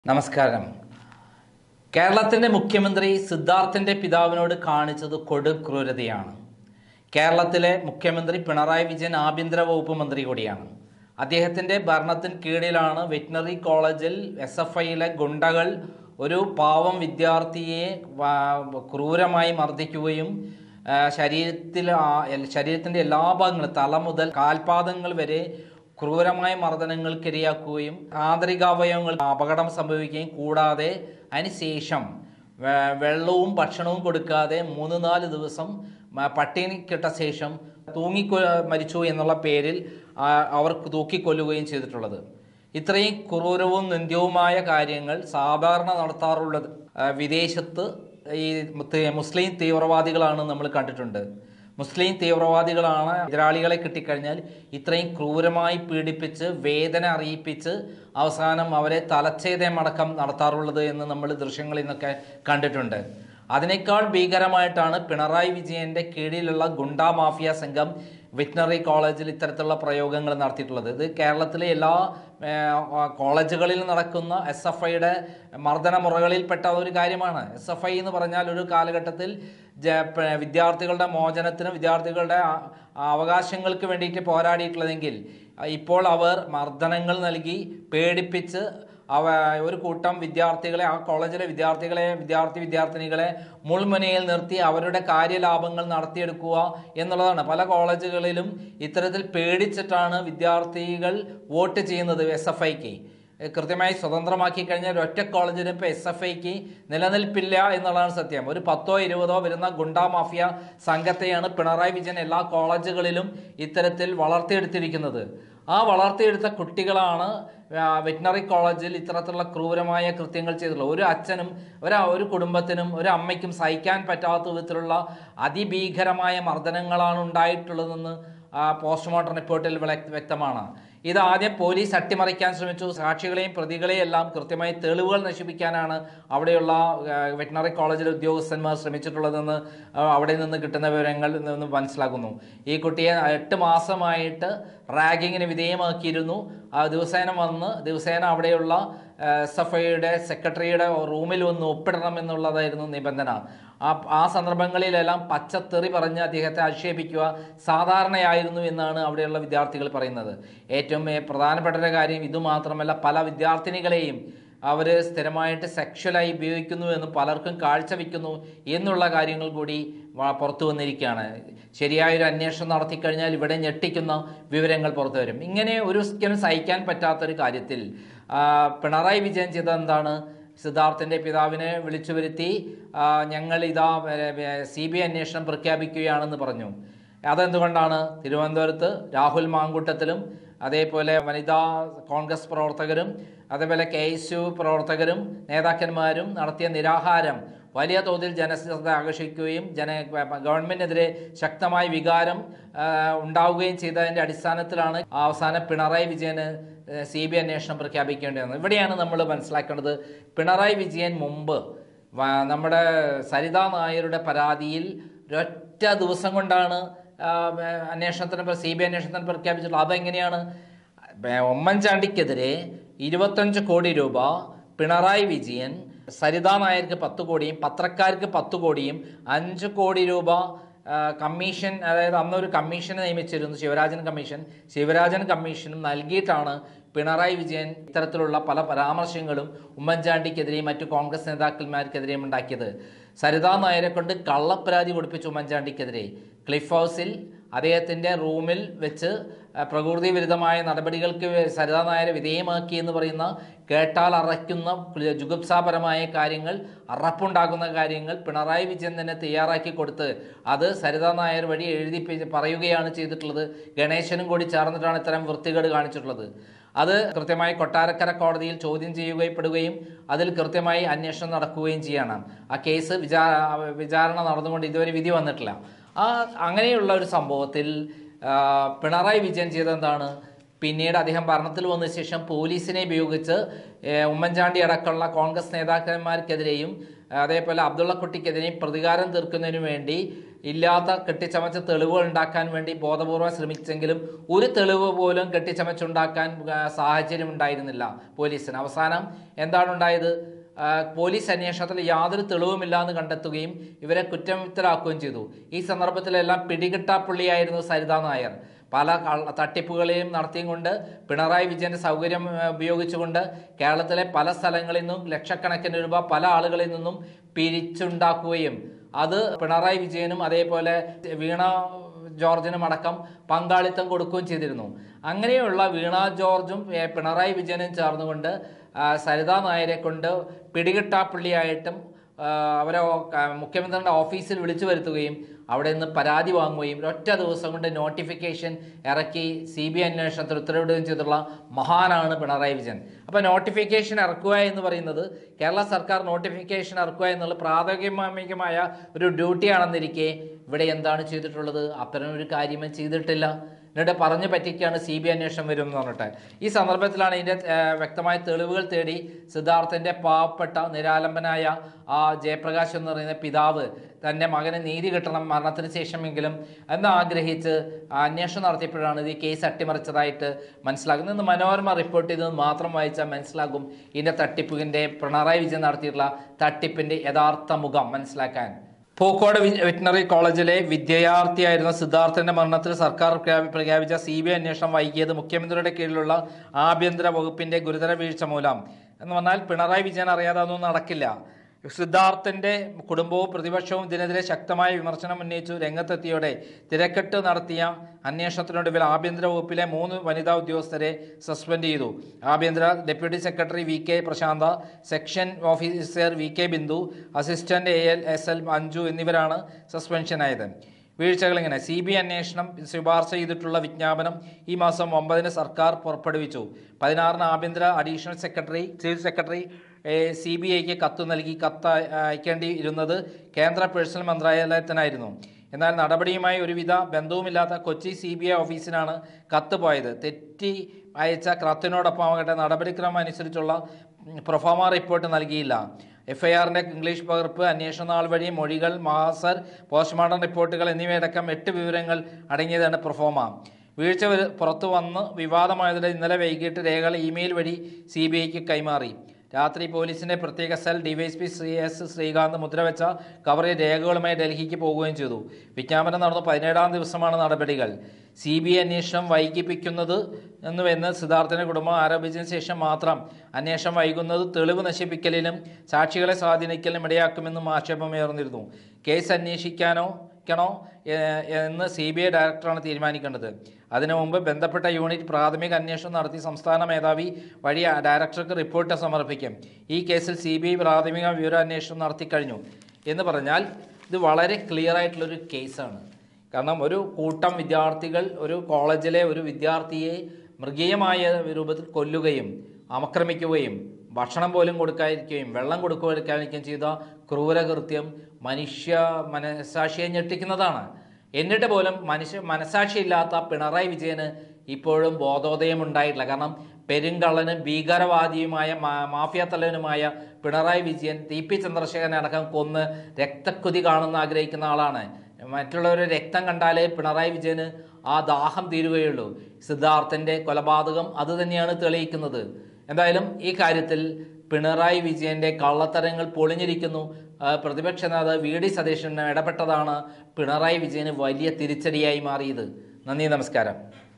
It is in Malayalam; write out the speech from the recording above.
നമസ്കാരം. കേരളത്തിൻ്റെ മുഖ്യമന്ത്രി സിദ്ധാർത്ഥിൻ്റെ പിതാവിനോട് കാണിച്ചത് കൊടും ക്രൂരതയാണ്. കേരളത്തിലെ മുഖ്യമന്ത്രി പിണറായി വിജയൻ ആഭ്യന്തര വകുപ്പ് മന്ത്രി കൂടിയാണ്. അദ്ദേഹത്തിൻ്റെ ഭരണത്തിന് കീഴിലാണ് വെറ്റിനറി കോളേജിൽ SFIയിലെ ഗുണ്ടകൾ ഒരു പാവം വിദ്യാർത്ഥിയെ ക്രൂരമായി മർദ്ദിക്കുകയും ശരീരത്തിൻ്റെ എല്ലാ ഭാഗങ്ങളും തല മുതൽ കാൽപാദങ്ങൾ വരെ ക്രൂരമായ മർദ്ദനങ്ങൾക്കിരയാക്കുകയും ആന്തരികാവയവങ്ങൾ അപകടം സംഭവിക്കുകയും കൂടാതെ അതിനുശേഷം വെള്ളവും ഭക്ഷണവും കൊടുക്കാതെ 3-4 ദിവസം പട്ടിണിക്കിട്ട ശേഷം മരിച്ചു എന്നുള്ള പേരിൽ അവർക്ക് തൂക്കിക്കൊല്ലുകയും ചെയ്തിട്ടുള്ളത്. ഇത്രയും ക്രൂരവും നിന്ദ്യവുമായ കാര്യങ്ങൾ സാധാരണ നടത്താറുള്ളത് വിദേശത്ത് ഈ മുസ്ലിം തീവ്രവാദികളാണ് നമ്മൾ കണ്ടിട്ടുണ്ട്. മുസ്ലിം തീവ്രവാദികളാണ് എതിരാളികളെ കിട്ടിക്കഴിഞ്ഞാൽ ഇത്രയും ക്രൂരമായി പീഡിപ്പിച്ച് വേദന അറിയിപ്പിച്ച് അവസാനം അവരെ തലച്ഛേദമടക്കം നടത്താറുള്ളത് എന്ന് നമ്മൾ ദൃശ്യങ്ങളിൽ നിന്നൊക്കെ കണ്ടിട്ടുണ്ട്. അതിനേക്കാൾ ഭീകരമായിട്ടാണ് പിണറായി വിജയൻ്റെ കീഴിലുള്ള ഗുണ്ടാ മാഫിയ സംഘം വെറ്റിനറി കോളേജിൽ ഇത്തരത്തിലുള്ള പ്രയോഗങ്ങൾ നടത്തിയിട്ടുള്ളത്. ഇത് കേരളത്തിലെ എല്ലാ കോളേജുകളിൽ നടക്കുന്ന SFIയുടെ മർദ്ദനമുറകളിൽപ്പെട്ട ഒരു കാര്യമാണ്. SFI എന്ന് പറഞ്ഞാൽ ഒരു കാലഘട്ടത്തിൽ വിദ്യാർത്ഥികളുടെ മോചനത്തിനും വിദ്യാർത്ഥികളുടെ അവകാശങ്ങൾക്ക് വേണ്ടിയിട്ട് പോരാടിയിട്ടുള്ളതെങ്കിൽ ഇപ്പോൾ അവർ മർദ്ദനങ്ങൾ നൽകി പേടിപ്പിച്ച് ഒരു കൂട്ടം വിദ്യാർത്ഥികളെ, ആ കോളേജിലെ വിദ്യാർത്ഥിനികളെ മുൾമുനയിൽ നിർത്തി അവരുടെ കാര്യലാഭങ്ങൾ നടത്തിയെടുക്കുക എന്നുള്ളതാണ്. പല കോളേജുകളിലും ഇത്തരത്തിൽ പേടിച്ചിട്ടാണ് വിദ്യാർത്ഥികൾ വോട്ട് ചെയ്യുന്നത് SFIക്ക്. കൃത്യമായി സ്വതന്ത്രമാക്കി കഴിഞ്ഞാൽ ഒറ്റ കോളേജിനും ഇപ്പോൾ SFIക്ക് നിലനിൽപ്പില്ല എന്നുള്ളതാണ് സത്യം. ഒരു 10-20 വരുന്ന ഗുണ്ടാ മാഫിയ സംഘത്തെയാണ് പിണറായി വിജയൻ എല്ലാ കോളേജുകളിലും ഇത്തരത്തിൽ വളർത്തിയെടുത്തിരിക്കുന്നത്. ആ വളർത്തിയെടുത്ത കുട്ടികളാണ് വെറ്റിനറി കോളേജിൽ ഇത്തരത്തിലുള്ള ക്രൂരമായ കൃത്യങ്ങൾ ചെയ്തിട്ടുള്ളത്. ഒരു അച്ഛനും ഒരു കുടുംബത്തിനും ഒരു അമ്മയ്ക്കും സഹിക്കാൻ പറ്റാത്ത വിധത്തിലുള്ള അതിഭീകരമായ മർദ്ദനങ്ങളാണ് ഉണ്ടായിട്ടുള്ളതെന്ന് പോസ്റ്റ്മോർട്ടം റിപ്പോർട്ടിൽ വ്യക്തമാണ്. ഇതാദ്യം പോലീസ് അട്ടിമറിക്കാൻ ശ്രമിച്ചു. സാക്ഷികളെയും പ്രതികളെയും എല്ലാം കൃത്യമായി തെളിവുകൾ നശിപ്പിക്കാനാണ് അവിടെയുള്ള വെറ്റിനറി കോളേജിലെ ഉദ്യോഗസ്ഥന്മാർ ശ്രമിച്ചിട്ടുള്ളതെന്ന് അവിടെ നിന്ന് കിട്ടുന്ന വിവരങ്ങളിൽ നിന്ന് മനസ്സിലാക്കുന്നു. ഈ കുട്ടിയെ 8 മാസമായിട്ട് റാഗിങ്ങിന് വിധേയമാക്കിയിരുന്നു. ദിവസേന അവിടെയുള്ള SFIയുടെ സെക്രട്ടറിയുടെ റൂമിൽ വന്ന് ഒപ്പിടണം എന്നുള്ളതായിരുന്നു നിബന്ധന. ആ സന്ദർഭങ്ങളിലെല്ലാം പച്ചത്തെറി പറഞ്ഞ് അദ്ദേഹത്തെ ആക്ഷേപിക്കുക സാധാരണയായിരുന്നു എന്നാണ് അവിടെയുള്ള വിദ്യാർത്ഥികൾ പറയുന്നത്. ഏറ്റവും പ്രധാനപ്പെട്ട ഒരു കാര്യം ഇതുമാത്രമല്ല, പല വിദ്യാർത്ഥിനികളെയും അവർ സ്ഥിരമായിട്ട് സെക്ഷലായി ഉപയോഗിക്കുന്നു എന്ന് പലർക്കും കാഴ്ചവെക്കുന്നു എന്നുള്ള കാര്യങ്ങൾ കൂടി പുറത്തു വന്നിരിക്കുകയാണ്. ശരിയായൊരു അന്വേഷണം നടത്തിക്കഴിഞ്ഞാൽ ഇവിടെ ഞെട്ടിക്കുന്ന വിവരങ്ങൾ പുറത്തു വരും. ഇങ്ങനെ ഒരിക്കലും സഹിക്കാൻ പറ്റാത്തൊരു കാര്യത്തിൽ പിണറായി വിജയൻ ചെയ്തത് എന്താണ്? സിദ്ധാർത്ഥിൻ്റെ പിതാവിനെ വിളിച്ചു വരുത്തി ഞങ്ങൾ CBI അന്വേഷണം പ്രഖ്യാപിക്കുകയാണെന്ന് പറഞ്ഞു. അതെന്തുകൊണ്ടാണ്? തിരുവനന്തപുരത്ത് രാഹുൽ മാങ്കൂട്ടത്തിലും അതേപോലെ വനിതാ കോൺഗ്രസ് പ്രവർത്തകരും അതേപോലെ KSU പ്രവർത്തകരും നേതാക്കന്മാരും നടത്തിയ നിരാഹാരം വലിയ തോതിൽ ജനശ്രദ്ധ ആകർഷിക്കുകയും ഗവൺമെൻറ്റിനെതിരെ ശക്തമായ വികാരം ഉണ്ടാവുകയും ചെയ്തതിൻ്റെ അടിസ്ഥാനത്തിലാണ് അവസാനം പിണറായി വിജയന് CBI അന്വേഷണം പ്രഖ്യാപിക്കേണ്ടി വന്നത്. ഇവിടെയാണ് നമ്മൾ മനസ്സിലാക്കേണ്ടത്, പിണറായി വിജയൻ മുമ്പ് നമ്മുടെ സരിതാ നായരുടെ പരാതിയിൽ ഒരൊറ്റ ദിവസം കൊണ്ടാണ് CBI അന്വേഷണത്തിന് പ്രഖ്യാപിച്ചിട്ടുള്ളത്. അതെങ്ങനെയാണ്? ഉമ്മൻചാണ്ടിക്കെതിരെ 25 കോടി രൂപ പിണറായി വിജയൻ സരിതാ നായർക്ക് 10 കോടിയും പത്രക്കാർക്ക് 10 കോടിയും 5 കോടി രൂപ കമ്മീഷൻ, അതായത് അന്നൊരു കമ്മീഷനെ നിയമിച്ചിരുന്നു, ശിവരാജൻ കമ്മീഷനും നൽകിയിട്ടാണ് പിണറായി വിജയൻ ഇത്തരത്തിലുള്ള പല പരാമർശങ്ങളും ഉമ്മൻചാണ്ടിക്കെതിരെയും മറ്റു കോൺഗ്രസ് നേതാക്കന്മാർക്കെതിരെയും ഉണ്ടാക്കിയത്. സരിതാ നായരെ കൊണ്ട് കള്ളപ്പരാതി കൊടുപ്പിച്ചു ഉമ്മൻചാണ്ടിക്കെതിരെ. ക്ലിഫ് ഹൗസിൽ അദ്ദേഹത്തിൻ്റെ റൂമിൽ വെച്ച് പ്രകൃതി വിരുദ്ധമായ നടപടികൾക്ക് സരിതാ നായരെ വിധേയമാക്കി എന്ന് പറയുന്ന കേട്ടാൽ അറയ്ക്കുന്ന ജുഗുപ്സാപരമായ കാര്യങ്ങൾ, അറപ്പുണ്ടാക്കുന്ന കാര്യങ്ങൾ പിണറായി വിജയൻ തന്നെ തയ്യാറാക്കി കൊടുത്ത് അത് സരിതാ നായർ വഴി എഴുതി പറയുകയാണ് ചെയ്തിട്ടുള്ളത്. ഗണേശനും കൂടി ചേർന്നിട്ടാണ് ഇത്തരം വൃത്തികേട് കാണിച്ചിട്ടുള്ളത്. അത് കൃത്യമായി കൊട്ടാരക്കര കോടതിയിൽ ചോദ്യം ചെയ്യപ്പെടുകയും അതിൽ കൃത്യമായി അന്വേഷണം നടക്കുകയും ചെയ്യണം. ആ കേസ് വിചാരണ നടന്നുകൊണ്ട് ഇതുവരെ വിധി വന്നിട്ടില്ല. അങ്ങനെയുള്ള ഒരു സംഭവത്തിൽ പിണറായി വിജയൻ ചെയ്തെന്താണ്? പിന്നീട് അദ്ദേഹം ഭരണത്തിൽ വന്ന ശേഷം പോലീസിനെ ഉപയോഗിച്ച് ഉമ്മൻചാണ്ടി അടക്കമുള്ള കോൺഗ്രസ് നേതാക്കന്മാർക്കെതിരെയും അതേപോലെ അബ്ദുള്ള കുട്ടിക്കെതിരെയും പ്രതികാരം തീർക്കുന്നതിനു വേണ്ടി ഇല്ലാത്ത കെട്ടിച്ചമച്ച തെളിവുകൾ ഉണ്ടാക്കാൻ വേണ്ടി ബോധപൂർവ്വം ശ്രമിച്ചെങ്കിലും ഒരു തെളിവ് പോലും കെട്ടിച്ചമച്ചുണ്ടാക്കാൻ സാഹചര്യം ഉണ്ടായിരുന്നില്ല പോലീസിന്. അവസാനം എന്താണ് ഉണ്ടായത്? പോലീസ് അന്വേഷണത്തിൽ യാതൊരു തെളിവുമില്ല എന്ന് കണ്ടെത്തുകയും ഇവരെ കുറ്റവിമുക്തരാക്കുകയും ചെയ്തു. ഈ സന്ദർഭത്തിലെല്ലാം പിടികിട്ടാപ്പുള്ളിയായിരുന്നു സരിതാ നായർ. പല തട്ടിപ്പുകളെയും നടത്തിയും കൊണ്ട് പിണറായി വിജയന്റെ സൗകര്യം ഉപയോഗിച്ചുകൊണ്ട് കേരളത്തിലെ പല സ്ഥലങ്ങളിൽ നിന്നും ലക്ഷക്കണക്കിന് രൂപ പല ആളുകളിൽ നിന്നും പിരിച്ചുണ്ടാക്കുകയും അത് പിണറായി വിജയനും അതേപോലെ വീണ ജോർജിനും അടക്കം പങ്കാളിത്തം കൊടുക്കുകയും ചെയ്തിരുന്നു. അങ്ങനെയുള്ള വീണ ജോർജും പിണറായി വിജയനും ചേർന്നുകൊണ്ട് സരിതാ നായരെ കൊണ്ട് പിടികിട്ടാപ്പുള്ളിയായിട്ടും അവരെ മുഖ്യമന്ത്രിയുടെ ഓഫീസിൽ വിളിച്ചു വരുത്തുകയും അവിടെ നിന്ന് പരാതി വാങ്ങുകയും ഒറ്റ ദിവസം കൊണ്ട് നോട്ടിഫിക്കേഷൻ ഇറക്കി CBI അന്വേഷണത്തിൽ ഉത്തരവിടുകയും ചെയ്തിട്ടുള്ള മഹാനാണ് പിണറായി വിജയൻ. അപ്പോൾ നോട്ടിഫിക്കേഷൻ ഇറക്കുക എന്ന് പറയുന്നത് കേരള സർക്കാർ നോട്ടിഫിക്കേഷൻ ഇറക്കുക എന്നുള്ള പ്രാഥമികമായ ഒരു ഡ്യൂട്ടിയാണെന്നിരിക്കെ ഇവിടെ എന്താണ് ചെയ്തിട്ടുള്ളത്? അത്തരം ഒരു കാര്യമേ ചെയ്തിട്ടില്ല. എന്നിട്ട് പറഞ്ഞു പറ്റിക്കാണ് CBI അന്വേഷണം വരും എന്ന് പറഞ്ഞിട്ട്. ഈ സന്ദർഭത്തിലാണ് ഇതിൻ്റെ വ്യക്തമായ തെളിവുകൾ തേടി സിദ്ധാർത്ഥൻ്റെ പാവപ്പെട്ട നിരാലംബനായ ജയപ്രകാശ് എന്ന് പറയുന്ന പിതാവ് തൻ്റെ മകന് നീതി കിട്ടണം മരണത്തിന് ശേഷമെങ്കിലും എന്നാഗ്രഹിച്ച് അന്വേഷണം നടത്തിയപ്പോഴാണ് ഇത് ഈ കേസ് അട്ടിമറിച്ചതായിട്ട് മനസ്സിലാക്കുന്നത്. ഇന്ന് മനോരമ റിപ്പോർട്ട് ചെയ്തത് മാത്രം വായിച്ചാൽ മനസ്സിലാകും ഇതിൻ്റെ തട്ടിപ്പിൻ്റെ പിണറായി വിജയൻ നടത്തിയിട്ടുള്ള തട്ടിപ്പിൻ്റെ യഥാർത്ഥ മുഖം മനസ്സിലാക്കാൻ. പൂക്കോട് വെറ്റിനറി കോളേജിലെ വിദ്യാർത്ഥിയായിരുന്ന സിദ്ധാർത്ഥന്റെ മരണത്തിൽ സർക്കാർ പ്രഖ്യാപിച്ച CBI അന്വേഷണം വൈകിയത് മുഖ്യമന്ത്രിയുടെ കീഴിലുള്ള ആഭ്യന്തര വകുപ്പിന്റെ ഗുരുതര വീഴ്ച മൂലം എന്ന് പറഞ്ഞാൽ പിണറായി വിജയൻ അറിയാതെ ഒന്നും നടക്കില്ല. സിദ്ധാർത്ഥന്റെ കുടുംബവും പ്രതിപക്ഷവും ഇതിനെതിരെ ശക്തമായ വിമർശനം ഉന്നയിച്ചു രംഗത്തെത്തിയോടെ തിരക്കെട്ട് നടത്തിയ അന്വേഷണത്തിനൊടുവിൽ ആഭ്യന്തര വകുപ്പിലെ 3 വനിതാ ഉദ്യോഗസ്ഥരെ സസ്പെൻഡ് ചെയ്തു. ആഭ്യന്തര deputy secretary VK Prashanth, section officer VK Bindu, assistant ASL Anju എന്നിവരാണ് സസ്പെൻഷനായത്. വീഴ്ചകൾ ഇങ്ങനെ: CBI അന്വേഷണം ശുപാർശ ചെയ്തിട്ടുള്ള വിജ്ഞാപനം ഈ മാസം 9 സർക്കാർ പുറപ്പെടുവിച്ചു. 16 ആഭ്യന്തര അഡീഷണൽ സെക്രട്ടറി ചീഫ് സെക്രട്ടറി CBIക്ക് കത്ത് നൽകി. കത്ത് അയക്കേണ്ടി ഇരുന്നത് കേന്ദ്ര പേഴ്സണൽ മന്ത്രാലയത്തിനായിരുന്നു. എന്നാൽ നടപടിയുമായി ഒരുവിധ ബന്ധവുമില്ലാത്ത കൊച്ചി CBI ഓഫീസിനാണ് കത്ത് പോയത്. തെറ്റി അയച്ച കത്തിനോടൊപ്പം ആകട്ടെ നടപടിക്രമം അനുസരിച്ചുള്ള പ്രൊഫോമ റിപ്പോർട്ട് നൽകിയില്ല. FIRന്റെ ഇംഗ്ലീഷ് പകർപ്പ്, അന്വേഷണ നാൾ വഴി മൊഴികൾ, മാസർ, പോസ്റ്റ്മോർട്ടം റിപ്പോർട്ടുകൾ എന്നിവയടക്കം 8 വിവരങ്ങൾ അടങ്ങിയതാണ് പ്രൊഫോമ. വീഴ്ച പുറത്തു വന്ന് വിവാദമായതിൽ ഇന്നലെ വൈകിട്ട് രേഖകൾ ഇമെയിൽ വഴി CBIക്ക് കൈമാറി. രാത്രി പോലീസിന്റെ പ്രത്യേക സെൽ DYSP CS ശ്രീകാന്ത് മുദ്രവെച്ച കവറിൽ രേഖകളുമായി ഡൽഹിക്ക് പോകുകയും ചെയ്തു. വിജ്ഞാപനം നടന്ന 17-ാം ദിവസമാണ് നടപടികൾ. CBI അന്വേഷണം വൈകിപ്പിക്കുന്നത് എന്നുവെന്ന് സിദ്ധാർത്ഥന്റെ കുടുംബം ആരോപിച്ചതിന് ശേഷം മാത്രം അന്വേഷണം വൈകുന്നത് തെളിവ് നശിപ്പിക്കലിനും സാക്ഷികളെ സ്വാധീനിക്കലിനും ഇടയാക്കുമെന്നും ആക്ഷേപമുയർന്നിരുന്നു. കേസ് അന്വേഷിക്കണോ എന്ന് CBI ഡയറക്ടറാണ് തീരുമാനിക്കേണ്ടത്. അതിനു മുമ്പ് ബന്ധപ്പെട്ട യൂണിറ്റ് പ്രാഥമിക അന്വേഷണം നടത്തി സംസ്ഥാന മേധാവി വഴി ഡയറക്ടർക്ക് റിപ്പോർട്ട് സമർപ്പിക്കും. ഈ കേസിൽ CBI പ്രാഥമിക വിവരാന്വേഷണം നടത്തിക്കഴിഞ്ഞു എന്ന് പറഞ്ഞാൽ ഇത് വളരെ ക്ലിയർ ആയിട്ടുള്ളൊരു കേസാണ്. കാരണം ഒരു കൂട്ടം വിദ്യാർത്ഥികൾ ഒരു കോളേജിലെ ഒരു വിദ്യാർത്ഥിയെ മൃഗീയമായ രൂപത്തിൽ കൊല്ലുകയും ആക്രമിക്കുകയും ഭക്ഷണം പോലും കൊടുക്കാതിരിക്കുകയും വെള്ളം കൊടുക്കാതിരിക്കുകയും ചെയ്ത ക്രൂരകൃത്യം മനസാക്ഷിയെ ഞെട്ടിക്കുന്നതാണ്. എന്നിട്ട് പോലും മനസാക്ഷിയില്ലാത്ത പിണറായി വിജയന് ഇപ്പോഴും ബോധോദയം ഉണ്ടായിട്ടില്ല. കാരണം പെരുങ്കള്ളനും ഭീകരവാദിയുമായ മാഫിയ തലവനുമായ പിണറായി വിജയൻ TP ചന്ദ്രശേഖരനെ അടക്കം കൊന്ന് രക്തക്കുതി ആഗ്രഹിക്കുന്ന ആളാണ്. മറ്റുള്ളവരുടെ രക്തം കണ്ടാലേ പിണറായി വിജയന് ആ ദാഹം തീരുകയുള്ളൂ. സിദ്ധാർത്ഥന്റെ കൊലപാതകം അതുതന്നെയാണ് തെളിയിക്കുന്നത്. എന്തായാലും ഈ കാര്യത്തിൽ പിണറായി വിജയന്റെ കള്ളത്തരങ്ങൾ പൊളിഞ്ഞിരിക്കുന്നു. പ്രതിപക്ഷ നേതാവ് VD സതീശൻ ഇടപെട്ടതാണ് പിണറായി വിജയന് വലിയ തിരിച്ചടിയായി മാറിയത്. നന്ദി, നമസ്കാരം.